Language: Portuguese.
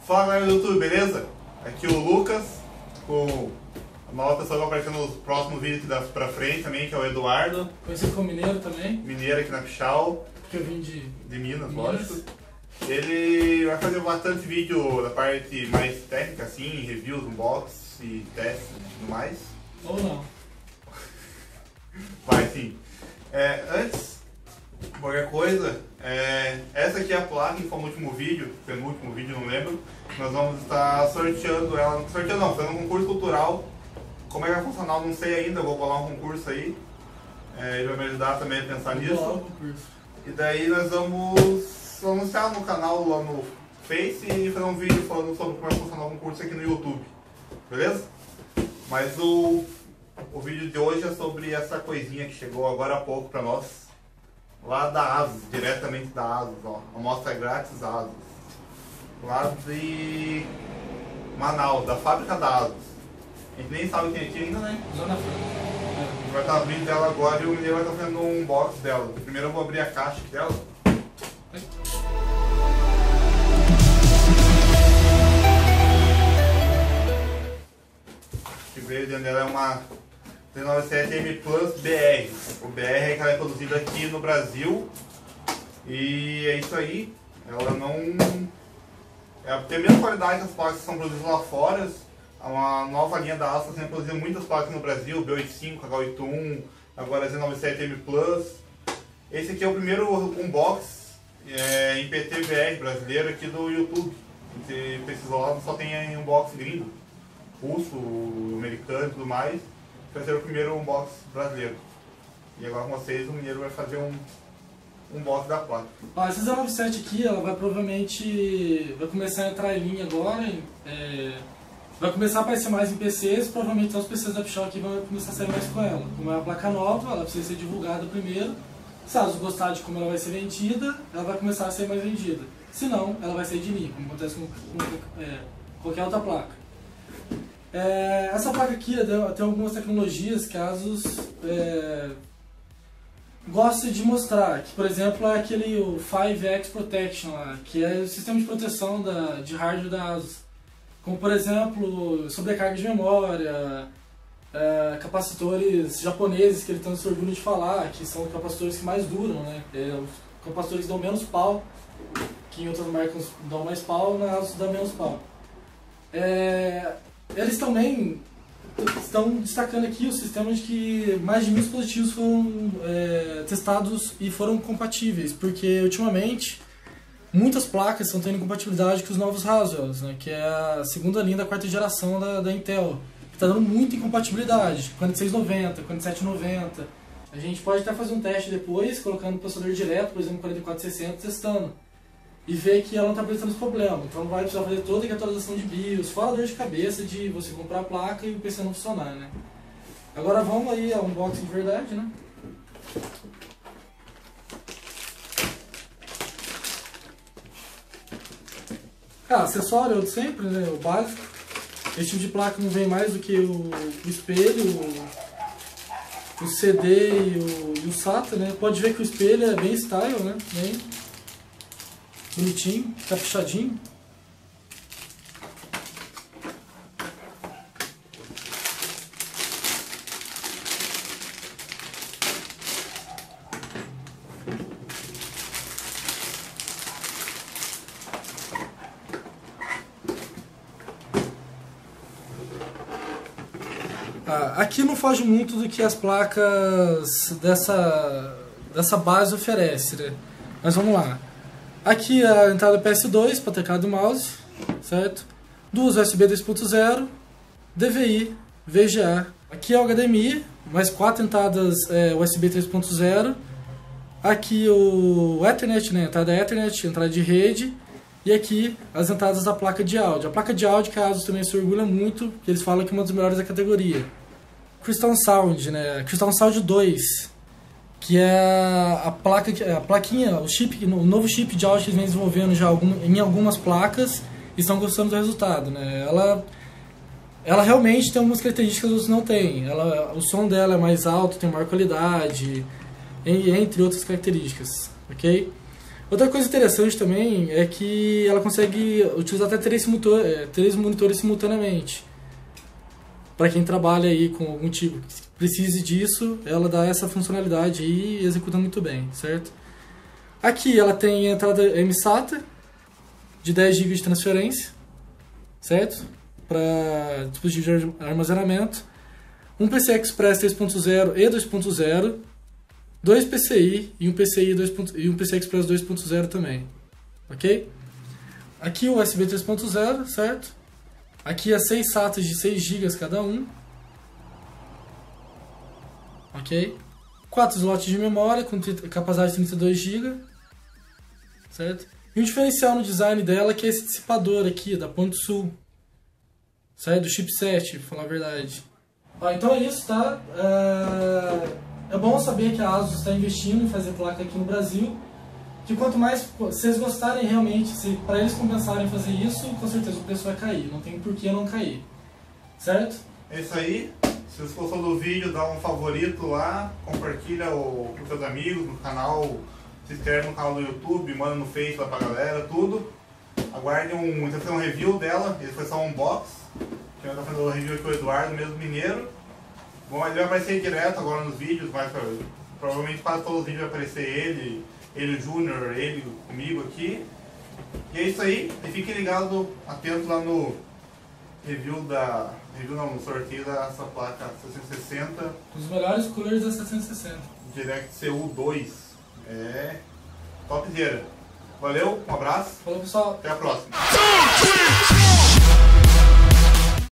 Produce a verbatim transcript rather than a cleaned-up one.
Fala galera do YouTube, beleza? Aqui o Lucas, com a nova pessoa que vai aparecer nos próximos vídeos aqui pra frente também, que é o Eduardo. Conhecido como Mineiro também. Mineiro aqui na Pichau. Que eu vim de, de Minas, Minas, lógico. Ele vai fazer bastante vídeo da parte mais técnica, assim, reviews, unbox e testes e tudo mais. Ou não. Vai sim. É, antes, qualquer coisa, é, essa aqui é a placa que foi no último vídeo, penúltimo vídeo, não lembro. Nós vamos estar sorteando ela, sorteando não, fazendo um concurso cultural. Como é que vai funcionar, eu não sei ainda, eu vou bolar um concurso aí. É, ele vai me ajudar também a pensar Vou nisso. bolar o concurso. E daí nós vamos, vamos anunciar no canal lá no Face e fazer um vídeo falando sobre como vai funcionar o concurso aqui no YouTube. Beleza? Mas o, o vídeo de hoje é sobre essa coisinha que chegou agora há pouco pra nós. Lá da Asus, diretamente da Asus, ó. Amostra grátis Asus. Lá de Manaus, da fábrica da Asus. A gente nem sabe quem é aqui ainda, né? Zona Franca. A gente vai estar abrindo ela agora e o Mineiro vai estar fazendo um unboxing dela. Primeiro eu vou abrir a caixa dela. O que veio dentro dela é uma trezentos e noventa e sete M Plus B R. O B R é que ela é produzida aqui no Brasil. E é isso aí. Ela não... É, tem a mesma qualidade das placas que são produzidas lá fora. Uma nova linha da Asus está sendo produzida muitas placas no Brasil, B oitenta e cinco, H oitenta e um, agora Z noventa e sete M Plus. Esse aqui é o primeiro unbox é, em P T V R brasileiro aqui do YouTube. Se precisou lá, só tem unbox gringo, russo, americano e tudo mais. Vai ser o primeiro unbox brasileiro. E agora com vocês o Mineiro vai fazer um unbox da placa. Ó, essa Z noventa e sete aqui, ela vai provavelmente vai começar a entrar em linha agora. É... Vai começar a aparecer mais em P Cs, provavelmente os P Cs da Pichau aqui vão começar a sair mais com ela. Como é uma placa nova, ela precisa ser divulgada primeiro. Se elas gostarem de como ela vai ser vendida, ela vai começar a ser mais vendida. Se não, ela vai sair de linha, como acontece com, com é, qualquer outra placa. É, essa placa aqui tem algumas tecnologias que a Asus é, gosta de mostrar. Que, por exemplo, é aquele o cinco X Protection, lá, que é o sistema de proteção da, de hardware da Asus. Como, por exemplo, sobrecarga de memória, é, capacitores japoneses que ele tanto se orgulha de falar, que são os capacitores que mais duram, né? É, os capacitores que dão menos pau, que em outras marcas dão mais pau, na Asus dá menos pau. É, eles também estão destacando aqui o sistema de que mais de mil dispositivos foram é, testados e foram compatíveis, porque ultimamente muitas placas estão tendo incompatibilidade com os novos Haswells, né, que é a segunda linha da quarta geração da, da Intel, que está dando muita incompatibilidade, quarenta e seis noventa, quarenta e sete noventa. A gente pode até fazer um teste depois, colocando o processador direto, por exemplo, quarenta e quatro sessenta, testando, e ver que ela não está apresentando esse problema. Então não vai precisar fazer toda a atualização de BIOS, fora a dor de cabeça de você comprar a placa e o P C não funcionar, né. Agora vamos aí ao unboxing de verdade, né. Ah, acessório é o de sempre, né? O básico. Esse tipo de placa não vem mais do que o, o espelho, o, o C D e o, e o SATA, né? Pode ver que o espelho é bem style, né? Bem bonitinho, caprichadinho. Aqui não foge muito do que as placas dessa, dessa base oferecem, né? Mas vamos lá. Aqui a entrada P S dois para teclado e mouse, certo? Duas U S B dois ponto zero, D V I, V G A. Aqui é o H D M I, mais quatro entradas é, U S B três ponto zero. Aqui o Ethernet, né? Entrada Ethernet, entrada de rede. E aqui as entradas da placa de áudio. A placa de áudio que a Asus também se orgulha muito, que eles falam que é uma das melhores da categoria. Crystal Sound, né? Crystal Sound dois, que é a placa, a plaquinha, o chip, o novo chip de áudio que eles vêm desenvolvendo já algum, em algumas placas e estão gostando do resultado, né? Ela, ela realmente tem algumas características que os outros não têm. Ela, o som dela é mais alto, tem maior qualidade, entre outras características, ok? Outra coisa interessante também é que ela consegue utilizar até três, motor, é, três monitores simultaneamente. Para quem trabalha aí com algum tipo que precise disso, ela dá essa funcionalidade aí e executa muito bem, certo? Aqui ela tem a entrada M SATA de dez gigas de transferência, certo? Para dispositivo de armazenamento. Um P C I Express três ponto zero e dois ponto zero. Dois P C I e um P C I, dois. E um P C I Express dois ponto zero também, ok? Aqui o U S B três ponto zero, certo? Aqui as seis SATAs de seis gigas cada um, ok? quatro slots de memória com capacidade de trinta e dois gigas, certo? E um diferencial no design dela que é esse dissipador aqui, da Ponto Sul, certo? Do chipset, pra falar a verdade. Ah, então é isso, tá? Uh... É bom saber que a ASUS está investindo em fazer placa aqui no Brasil, que quanto mais vocês gostarem realmente, se para eles compensarem fazer isso, com certeza o preço vai cair, não tem por que não cair, certo? É isso aí, se você gostou do vídeo, dá um favorito lá, compartilha o, com seus amigos no canal, se inscreve no canal do YouTube, manda no Face lá pra galera, tudo. Aguarde um, um review dela, esse foi só um unbox, que eu tô fazendo o review aqui com o Eduardo, mesmo mineiro. Bom, ele vai aparecer direto agora nos vídeos, mas provavelmente quase todos os vídeos vai aparecer ele, ele o Júnior, ele comigo aqui. E é isso aí, e fiquem ligados, atentos lá no review da. Review não, no sorteio dessa placa seiscentos e sessenta. Os melhores coolers da seiscentos e sessenta. DirectCu dois. É. Topzera. Valeu, um abraço. Falou, pessoal. Até a próxima.